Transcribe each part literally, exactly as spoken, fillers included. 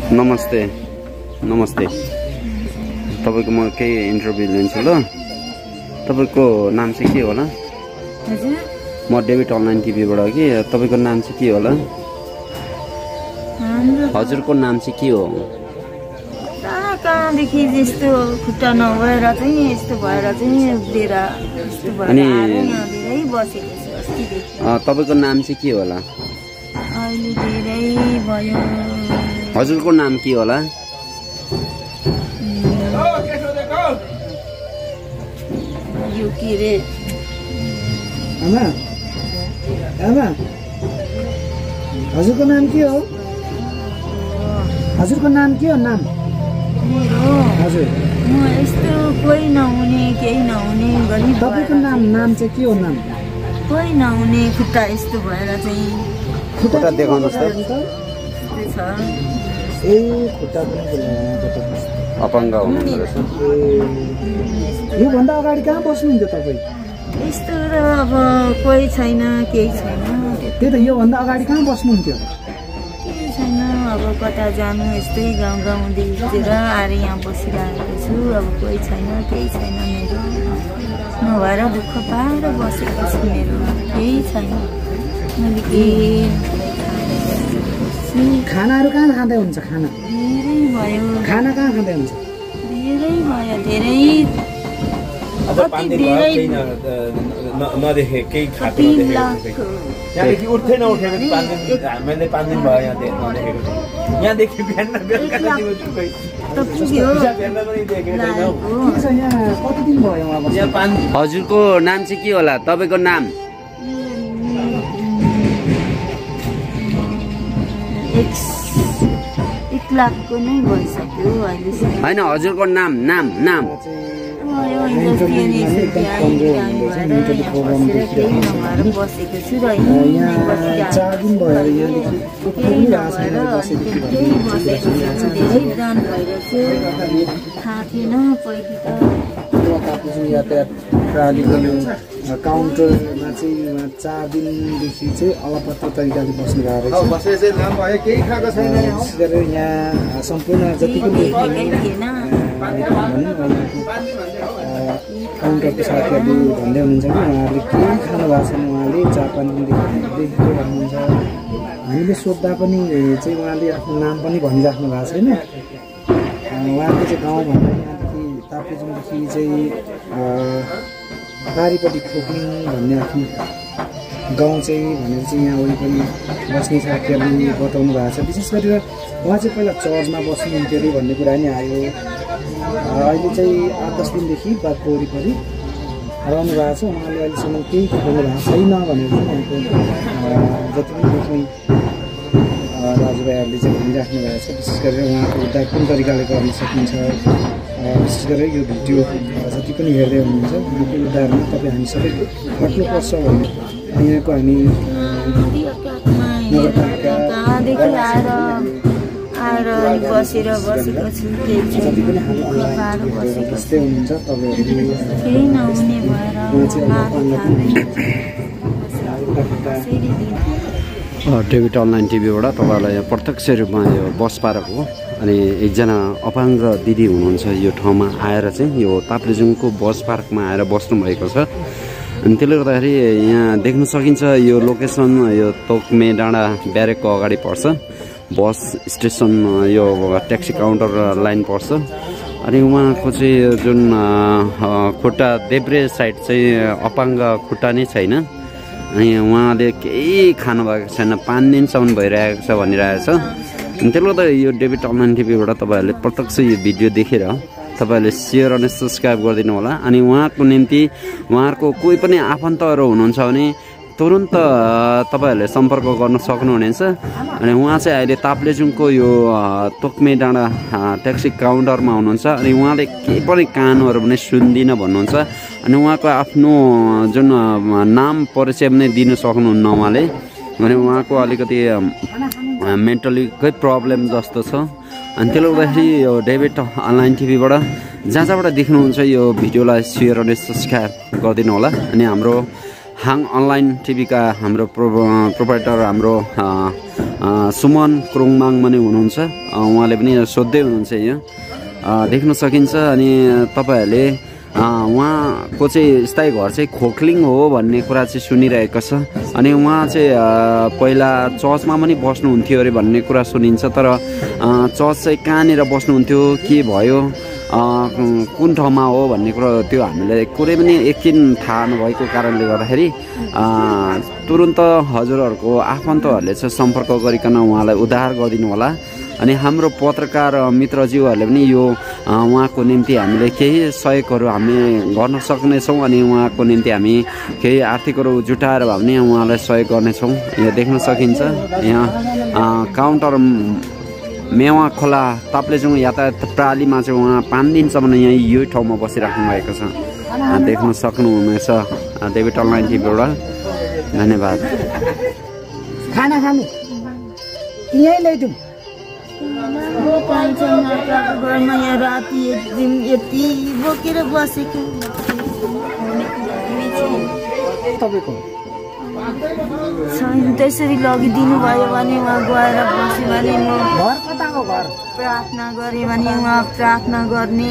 नमस्ते नमस्ते तपाईको म केही इन्टरभ्यु लिन्छु ल तपाईको नाम चाहिँ के होला हजुर म डेभिड अनलाइन टिभीबाट कि तपाईको नाम चाहिँ के होला हजुरको नाम चाहिँ के हो कहाँदेखि यस्तो खुट्टा नभएर चाहिँ यस्तो भएर चाहिँ उभिएर यस्तो भएर धेरै बसेको छु अस्तिदेखि तपाईको नाम चाहिँ के होला अहिले धेरै भयो हजुरको नाम के होला यो के रे आमा आमा हजुरको नाम के हो हजुरको नाम के हो नाम मेरो हजुर म यस्तो कोही नहुने केही नहुने गरी तपाईको नाम नाम चाहिँ के हो नाम कोही नहुने खुट्टा यस्तो भएर चाहिँ खुट्टा देखाउनुस् त छ ए खुट्टा पनि अपाङ्ग हुनुहुन्छ यो भन्दा अगाडि कहाँ बस्नुहुन्थ्यो तपाईँ यस्तो र अब कोही छैन केही छैन त्यही त यो भन्दा अगाडि कहाँ बस्नुहुन्थ्यो केही छैन अब कता जानु यस्तै गाउँ गाउँदेखितिर आएर यहाँ बसिरहेको छु अब कोही छैन केही छैन मेरो नभएर दुःख पाएर बसेको छु मेरो केही छैन मैले केही खानाहरू कहाँ खाँदै हुन्छ खाना धेरै भयो खाना कहाँ खाँदै हुन्छ धेरै भयो धेरै धेरै नदेखे केही खाएको यहाँदेखि उठ्दै नउठेको पाँच दिन हामीले पाँच दिन भयो यहाँ नदेखेको यहाँदेखि बिहान बेलुका कति दिन भयो हजुरको नाम चाहिँ के होला तपाईको नाम एक लाखको नै भइसक्यो अहिलेसम्म होइन हजुरको नाम नाम नाम बसेको छु र चार दिन भयो यहाँदेखि जान भइरहेको थाहा थिएन पहिले त यातायात प्रणालीको काउन्टरमा चाहिँ चार दिनदेखि चाहिँ अलपत्र तरिकाले बस्नु भएको रहेछ विशेष गरेर यहाँ सम्पूर्ण जति पनि काउन्टरको साथीहरूले भन्दै हुनुहुन्छ कि उहाँहरूले केही खानु भएको छैन उहाँले चार पाँच दिनदेखि भन्नुहुन्छ हामीले सोद्धा पनि चाहिँ उहाँले आफ्नो नाम पनि भनिराख्नु भएको छैन उहाँको चाहिँ गाउँभन्दा यहाँदेखि ताप्लेजुङदेखि चाहिँ पारिपट्टि खोक्लिङ भन्ने आफ्नो गाउँ चाहिँ भनेर चाहिँ यहाँ वरिपरि बस्ने साथीहरूले बताउनु भएको छ विशेष गरेर उहाँ चाहिँ पहिला चर्चमा बस्नुहुन्थ्यो अरे भन्ने कुरा नि आयो अहिले चाहिँ आठ दस दिनदेखि बाटो वरिपरि रहनु भएको छ उहाँले अहिलेसम्म केही खुवाउनु भएको छैन भनेर चाहिँ यहाँको जति पनि देख्ने दाजुभाइहरूले चाहिँ भनिराख्नु भएको छ विशेष गरेर उहाँको उद्धार कुन तरिकाले गर्न सकिन्छ विशेष गरेर यो भिडियो जति पनि हेर्दै हुनुहुन्छ उहाँको उद्धारमा तपाईँ हामी सबै खट्नुपर्छ भन्ने यहाँको हामी कहाँदेखि आएर आएर बसेर बसेको छु जति पनि बस्दै हुनुहुन्छ तपाईँहरू केही नहुने भएर डेभिड अनलाइन टिभीबाट तपाईँलाई प्रत्यक्ष रूपमा यो बस पार्क हो अनि एकजना अपाङ्ग दिदी हुनुहुन्छ यो ठाउँमा आएर चाहिँ यो ताप्लेजुङको बस पार्कमा आएर बस्नुभएको छ अनि त्यसले गर्दाखेरि यहाँ देख्न सकिन्छ यो लोकेसन यो तोकमे डाँडा ब्यारेकको अगाडि पर्छ बस स्टेसन यो ट्याक्सी काउन्टर लाइन पर्छ अनि उहाँको चाहिँ जुन खुट्टा देब्रे साइड चाहिँ अपाङ्ग खुट्टा नै छैन अनि उहाँले केही खानु भएको छैन पाँच दिनसम्म भइरहेको छ भनिरहेको छ अनि त्यसले गर्दा यो डेभिड अनलाइन टिभीबाट तपाईँहरूले प्रत्यक्ष यो भिडियो देखेर तपाईँहरूले सेयर अनि सब्सक्राइब गरिदिनु होला अनि उहाँको निम्ति उहाँहरूको कोही पनि आफन्तहरू हुनुहुन्छ भने तुरुन्त तपाईँहरूले सम्पर्क गर्न सक्नुहुनेछ अनि उहाँ चाहिँ अहिले ताप्लेजुङको यो तोकमे डाँडा ट्याक्सी काउन्टरमा हुनुहुन्छ अनि उहाँले केही पनि कानहरू पनि सुन्दिनँ भन्नुहुन्छ अनि उहाँको आफ्नो जुन नाम परिचय पनि दिन सक्नुहुन्न उहाँले अनि उहाँको अलिकति मेन्टलीकै प्रब्लम जस्तो छ अनि त्यसले गर्दाखेरि यो डेभिड अनलाइन टिभीबाट जहाँ जहाँबाट देख्नुहुन्छ यो भिडियोलाई सेयर अनि सब्सक्राइब गरिदिनु होला अनि हाम्रो हाङ अनलाइन टिभीका हाम्रो प्रो प्रोपाइटर हाम्रो सुमन क्रोङमाङ पनि हुनुहुन्छ। उहाँले पनि सोध्दै हुनुहुन्छ यहाँ देख्न सकिन्छ। अनि तपाईँहरूले उहाँको चाहिँ स्थायी घर चाहिँ खोक्लिङ हो भन्ने कुरा चाहिँ सुनिरहेको छ। अनि उहाँ चाहिँ पहिला चर्चमा पनि बस्नुहुन्थ्यो अरे भन्ने कुरा सुनिन्छ। तर चर्च चाहिँ कहाँनिर बस्नुहुन्थ्यो, के भयो, कुन ठाउँमा हो भन्ने कुरा त्यो हामीलाई कुनै पनि एकछिन थाहा नभएको कारणले गर्दाखेरि तुरुन्त हजुरहरूको आफन्तहरूले चाहिँ सम्पर्क गरिकन उहाँलाई उद्धार गरिदिनु होला। अनि हाम्रो पत्रकार मित्रज्यूहरूले पनि यो उहाँको निम्ति हामीले केही सहयोगहरू हामी गर्न सक्नेछौँ। अनि उहाँको निम्ति हामी केही आर्थिकहरू जुटाएर भए पनि उहाँलाई सहयोग गर्नेछौँ। यहाँ देख्न सकिन्छ यहाँ काउन्टर मेवा खोला ताप्लेजुङ यातायात प्रणालीमा चाहिँ उहाँ पाँच दिनसम्म यहाँ यही ठाउँमा बसिराख्नु भएको छ। देख्न सक्नुहुनेछ देवी अनलाइन टिभीबाट। धन्यवाद। खाना खानु यहीँ ल्याइदिउँ। घरमा यहाँ राति यति बोकेर बसेको तपाईँको त्यसरी लगिदिनु भयो भने उहाँ गएर बस्यो भने म घर कताको घर प्रार्थना गरेँ भने उहाँ प्रार्थना गर्ने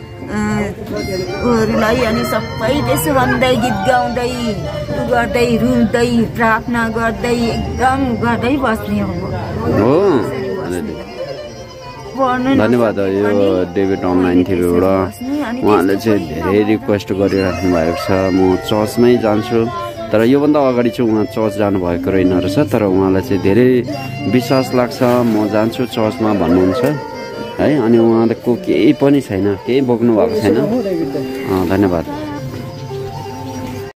हरूलाई अनि सबै त्यसो भन्दै गीत गाउँदै गर्दै रुँदै प्रार्थना गर्दै एकदम गर्दै बस्ने हो। धन्यवाद। यो डेभिड अनलाइन टिभीबाट उहाँले चाहिँ धेरै रिक्वेस्ट गरिराख्नु भएको छ म चर्चमै जान्छु, तर योभन्दा अगाडि चाहिँ उहाँ चर्च जानुभएको रहेन रहेछ। तर उहाँलाई चाहिँ धेरै विश्वास लाग्छ म जान्छु चर्चमा भन्नुहुन्छ है। अनि उहाँको केही पनि छैन, केही बोक्नु भएको छैन। धन्यवाद।